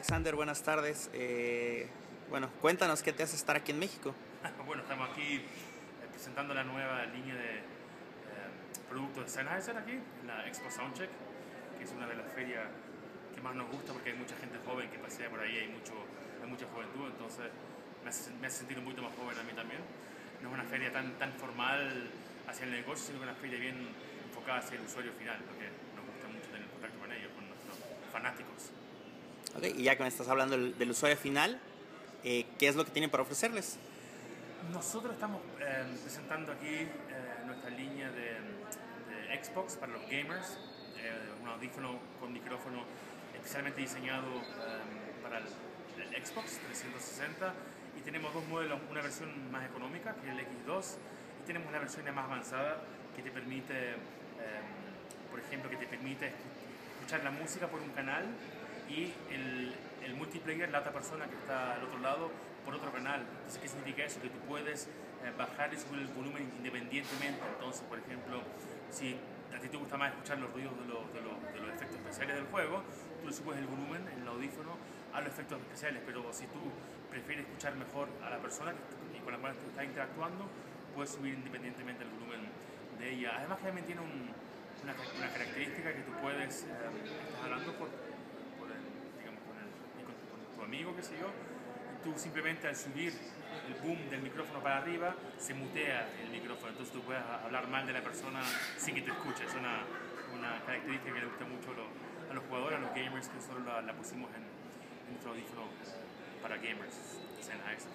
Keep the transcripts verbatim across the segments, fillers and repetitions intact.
Alexander, buenas tardes. Eh, bueno, cuéntanos qué te hace estar aquí en México. Bueno, estamos aquí eh, presentando la nueva línea de eh, productos de Sennheiser aquí, en la Expo Soundcheck, que es una de las ferias que más nos gusta porque hay mucha gente joven que pasea por ahí, hay, mucho, hay mucha juventud, entonces me hace, me hace sentir un poquito más joven a mí también. No es una feria tan, tan formal hacia el negocio, sino que una feria bien enfocada hacia el usuario final, porque nos gusta mucho tener contacto con ellos, con nuestros fanáticos. Okay, y ya que me estás hablando del, del usuario final, eh, ¿qué es lo que tienen para ofrecerles? Nosotros estamos eh, presentando aquí eh, nuestra línea de, de Xbox para los gamers, eh, un audífono con micrófono especialmente diseñado eh, para el, el Xbox trescientos sesenta, y tenemos dos modelos, una versión más económica que es el X dos y tenemos una versión más avanzada que te permite, eh, por ejemplo, que te permite escuchar la música por un canal y el, el multiplayer, la otra persona que está al otro lado, por otro canal. Entonces, ¿qué significa eso? Que tú puedes eh, bajar y subir el volumen independientemente. Entonces, por ejemplo, si a ti te gusta más escuchar los ruidos de los, de los, de los efectos especiales del juego, tú le subes el volumen en el audífono a los efectos especiales, pero si tú prefieres escuchar mejor a la persona que, y con la cual tú estás interactuando, puedes subir independientemente el volumen de ella. Además, que también tiene un, una, una característica que tú puedes, eh, estás hablando por tu amigo, qué sé yo, y tú simplemente al subir el boom del micrófono para arriba, se mutea el micrófono, entonces tú puedes hablar mal de la persona sin que te escuche. Es una, una característica que le gusta mucho a los, a los jugadores, a los gamers, que nosotros la, la pusimos en, en nuestro audífono para gamers, Sennheiser.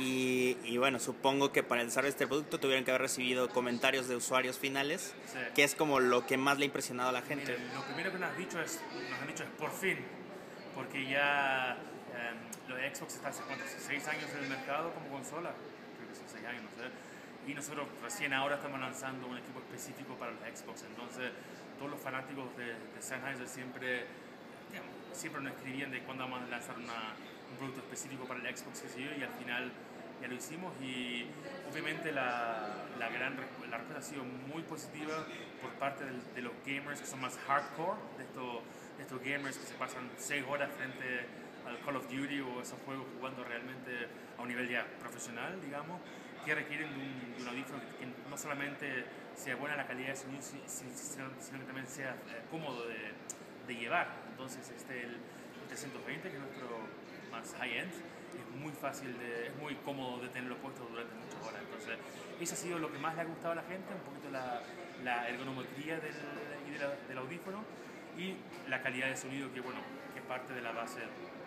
Y, y bueno, supongo que para el desarrollo de este producto tuvieron que haber recibido comentarios de usuarios finales, Sí. que es como lo que más le ha impresionado a la gente. Mira, lo primero que nos, has dicho es, nos han dicho es por fin, porque ya eh, lo de Xbox está hace cuántos, seis años en el mercado como consola, creo que son seis años, no sé, y nosotros recién ahora estamos lanzando un equipo específico para los Xbox. Entonces todos los fanáticos de, de Sennheiser siempre, digamos, siempre nos escribían de cuándo vamos a lanzar una, un producto específico para el Xbox, qué sé yo, y al final ya lo hicimos, y obviamente la, la gran la respuesta ha sido muy positiva por parte de, de los gamers que son más hardcore, de estos, de estos gamers que se pasan seis horas frente al Call of Duty o esos juegos jugando realmente a un nivel ya profesional, digamos, que requieren de un, de un audífono que, que no solamente sea buena la calidad de sonido, sino, sino que también sea eh, cómodo de, de llevar. Entonces este el trescientos veinte, que es nuestro más high-end, es muy fácil, de, es muy cómodo de tenerlo puesto durante muchas horas. Entonces eso ha sido lo que más le ha gustado a la gente, un poquito la, la ergonometría del, y de la, del audífono, y la calidad de sonido, que bueno, que parte de la base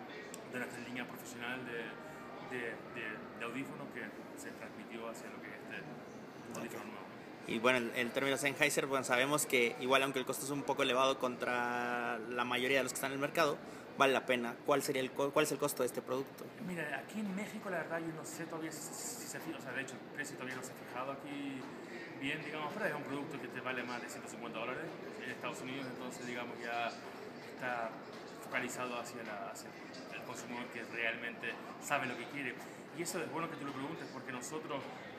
de nuestra línea profesional de, de, de, de audífonos, que se transmitió hacia lo que es este audífono nuevo. Y bueno, el, el término Sennheiser, bueno, sabemos que igual aunque el costo es un poco elevado contra la mayoría de los que están en el mercado, vale la pena. ¿Cuál sería el cuál es el costo de este producto? Mira, aquí en México la verdad yo no sé todavía si, si se fija, o sea, de hecho el precio todavía no se ha fijado aquí bien, digamos, pero es un producto que te vale más de ciento cincuenta dólares en Estados Unidos, entonces digamos ya está focalizado hacia, la, hacia el consumidor que realmente sabe lo que quiere. Y eso es bueno que tú lo preguntes, porque nosotros,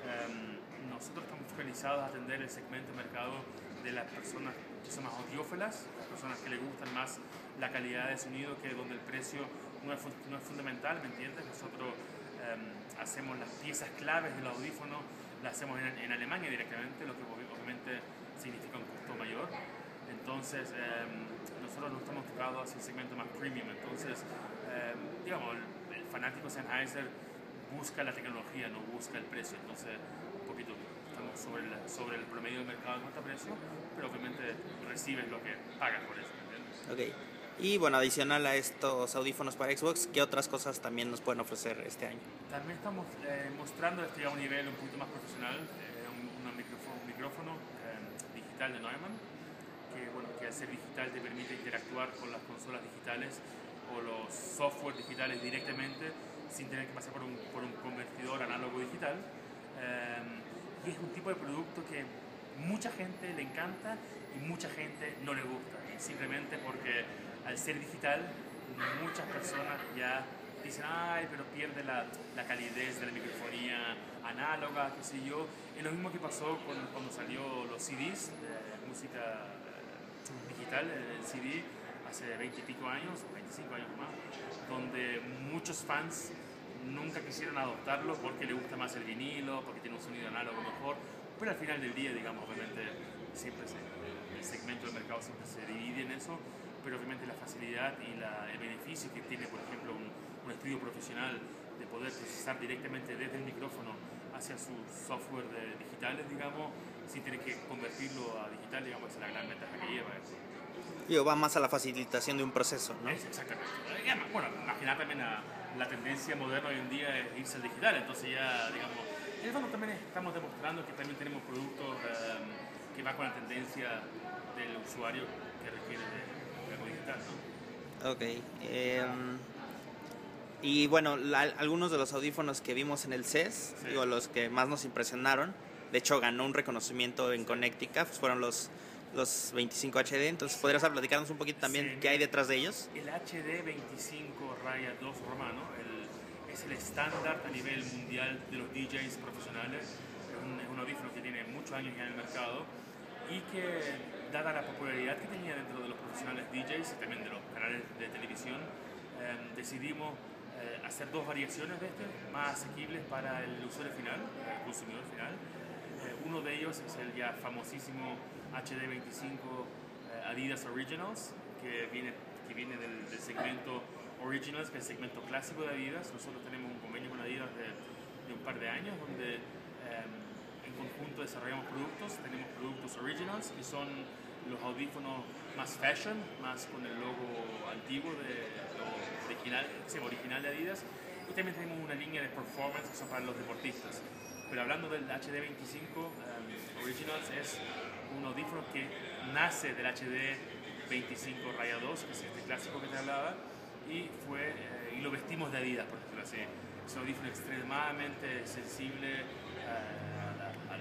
um, nosotros estamos focalizados a atender el segmento de mercado de las personas que son más audiófilas, las personas que les gustan más la calidad de sonido, que donde el precio no es, no es fundamental, ¿me entiendes? Nosotros um, hacemos las piezas claves del audífono, las hacemos en, en Alemania directamente, lo que obviamente significa un costo mayor. Entonces, eh, nosotros no estamos enfocados hacia el segmento más premium. Entonces, eh, digamos, el, el fanático Sennheiser busca la tecnología, no busca el precio. Entonces, un poquito estamos sobre el, sobre el promedio del mercado en cuanto a precio, pero obviamente recibes lo que pagas por eso, ¿entiendes? Ok. Y bueno, adicional a estos audífonos para Xbox, ¿qué otras cosas también nos pueden ofrecer este año? También estamos eh, mostrando este a un nivel un poquito más profesional, eh, un, un micrófono, un micrófono eh, digital de Neumann, que, bueno, que al ser digital te permite interactuar con las consolas digitales o los software digitales directamente sin tener que pasar por un, por un convertidor análogo digital. Eh, y es un tipo de producto que mucha gente le encanta y mucha gente no le gusta, simplemente porque al ser digital muchas personas ya dicen, ay, pero pierde la, la calidez de la microfonía análoga, qué sé yo. Es lo mismo que pasó con, cuando salió los C Ds de música digital, el C D, hace veinte y pico años, veinticinco años más, donde muchos fans nunca quisieron adoptarlo porque le gusta más el vinilo, porque tiene un sonido análogo mejor, pero al final del día, digamos, obviamente siempre se, el segmento del mercado siempre se divide en eso, pero obviamente la facilidad y la, el beneficio que tiene, por ejemplo, un, un estudio profesional de poder procesar directamente desde el micrófono hacia sus software de, digitales, digamos, sin tener que convertirlo a digital, digamos, esa es la gran ventaja que lleva eso. Digo, va más a la facilitación de un proceso, ¿no? Es exactamente. Y además, bueno, imaginar también a la tendencia moderna hoy en día es irse al digital, entonces ya, digamos, en el fondo también estamos demostrando que también tenemos productos um, que van con la tendencia del usuario que requiere de, de algo digital, ¿no? Ok. Eh, y bueno, la, algunos de los audífonos que vimos en el C E S, sí. digo, los que más nos impresionaron, de hecho ganó un reconocimiento en sí. Connecticut, pues fueron los, los veinticinco H D, entonces podrías platicarnos un poquito también sí, qué hay detrás de ellos. El H D veinticinco raya dos romano el, es el estándar a nivel mundial de los D Js profesionales, es un, es un audífono que tiene muchos años ya en el mercado y que, dada la popularidad que tenía dentro de los profesionales D Js y también de los canales de televisión, eh, decidimos eh, hacer dos variaciones de este, más asequibles para el usuario final, el consumidor final. Eh, uno de ellos es el ya famosísimo H D veinticinco eh, Adidas Originals, que viene, que viene del, del segmento Originals, que es el segmento clásico de Adidas. Nosotros tenemos un convenio con Adidas de, de un par de años, donde eh, en conjunto desarrollamos productos. Tenemos productos Originals, que son los audífonos más fashion, más con el logo antiguo de lo original, original de Adidas. Y también tenemos una línea de performance que son para los deportistas. Pero hablando del H D veinticinco um, Originals, es un audífono que nace del H D veinticinco raya dos, que es este clásico que te hablaba, y, fue, eh, y lo vestimos de Adidas, por decirlo así. Es un audífono extremadamente sensible uh, a, a,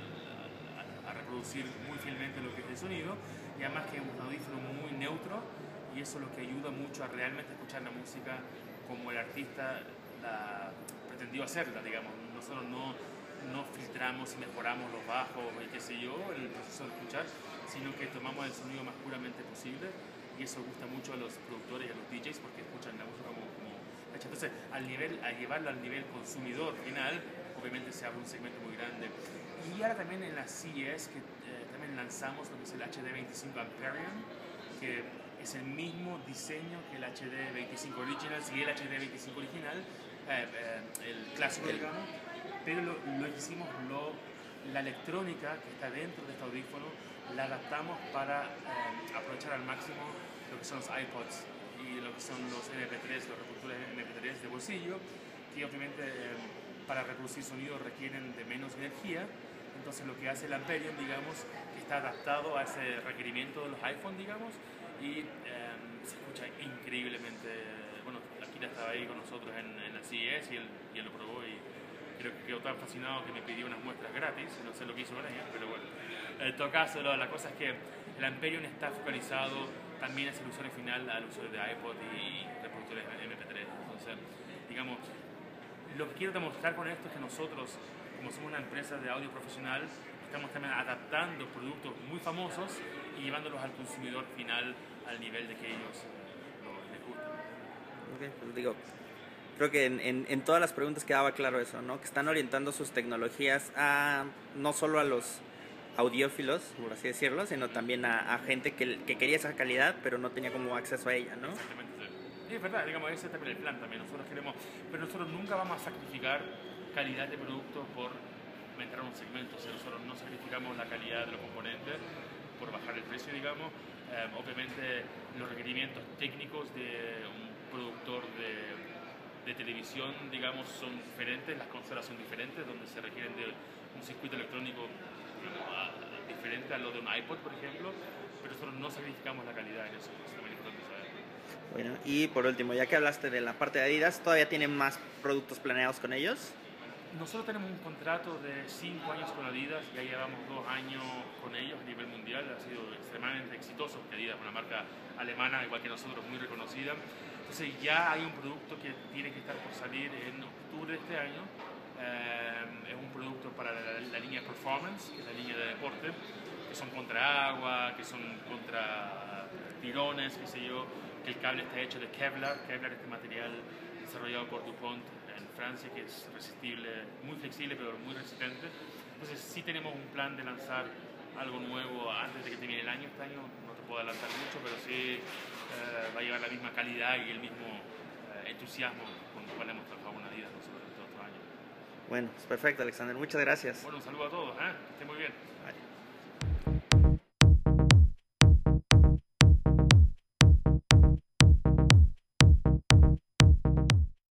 a, a reproducir muy fielmente lo que es el sonido, y además que es un audífono muy neutro, y eso es lo que ayuda mucho a realmente escuchar la música como el artista la pretendió hacerla, digamos. Nosotros no, no filtramos y mejoramos los bajos y qué sé yo, el proceso de escuchar, sino que tomamos el sonido más puramente posible, y eso gusta mucho a los productores y a los D Js porque escuchan la música como, como hecha. Entonces, al, nivel, al llevarlo al nivel consumidor final, obviamente se abre un segmento muy grande. Y ahora también en la C E S, que eh, también lanzamos lo que es el H D veinticinco Amperion, que es el mismo diseño que el H D veinticinco Originals y el H D veinticinco original, eh, eh, el clásico, digamos, pero lo, lo hicimos, lo, la electrónica que está dentro de este audífono, la adaptamos para eh, aprovechar al máximo lo que son los iPods y lo que son los M P tres, los reproductores M P tres de bolsillo, que obviamente eh, para reproducir sonido requieren de menos energía. Entonces lo que hace el Amperion, digamos, está adaptado a ese requerimiento de los iPhones, digamos, y eh, se escucha increíblemente. Bueno, Akira estaba ahí con nosotros en, en la C E S y él, y él lo probó y creo que quedó tan fascinado que me pidió unas muestras gratis, no sé lo que hizo con ellas, pero bueno. En todo caso, la cosa es que el Amperion está focalizado también hacia el usuario final, al usuario de iPod y reproductores M P tres. Entonces, digamos, lo que quiero demostrar con esto es que nosotros, como somos una empresa de audio profesional, estamos también adaptando productos muy famosos y llevándolos al consumidor final al nivel de que ellos eh, lo, les gusta. Okay, pues digo, creo que en, en, en todas las preguntas quedaba claro eso, ¿no? Que están orientando sus tecnologías a no solo a los audiófilos, por así decirlo, sino también a, a gente que, que quería esa calidad, pero no tenía como acceso a ella, ¿no? Exactamente, sí. Sí, es verdad, digamos, ese es también el plan también. Nosotros queremos, pero nosotros nunca vamos a sacrificar calidad de producto por entrar a un segmento. O sea, nosotros no sacrificamos la calidad de los componentes por bajar el precio, digamos. Eh, obviamente los requerimientos técnicos de un productor de, de televisión, digamos, son diferentes, las consolas son diferentes, donde se requieren de un circuito electrónico, digamos, a, a, diferente a lo de un iPod, por ejemplo, pero nosotros no sacrificamos la calidad en eso, es también importante saber. Bueno, y por último, ya que hablaste de la parte de Adidas, ¿todavía tienen más productos planeados con ellos? Nosotros tenemos un contrato de cinco años con Adidas, ya llevamos dos años con ellos a nivel mundial, ha sido extremadamente exitoso, porque Adidas es una marca alemana, igual que nosotros, muy reconocida. Entonces ya hay un producto que tiene que estar por salir en octubre de este año. Eh, es un producto para la, la línea Performance, que es la línea de deporte, que son contra agua, que son contra tirones, qué sé yo, que el cable está hecho de Kevlar. Kevlar es este material desarrollado por DuPont en Francia, que es resistible, muy flexible, pero muy resistente. Entonces sí tenemos un plan de lanzar algo nuevo antes de que termine el año. Este año no te puedo adelantar mucho, pero sí eh, va a llevar la misma calidad y el mismo eh, entusiasmo con el cual hemos trabajado con Adidas nosotros estos otros años. Bueno, es perfecto, Alexander. Muchas gracias. Bueno, un saludo a todos. ¿eh?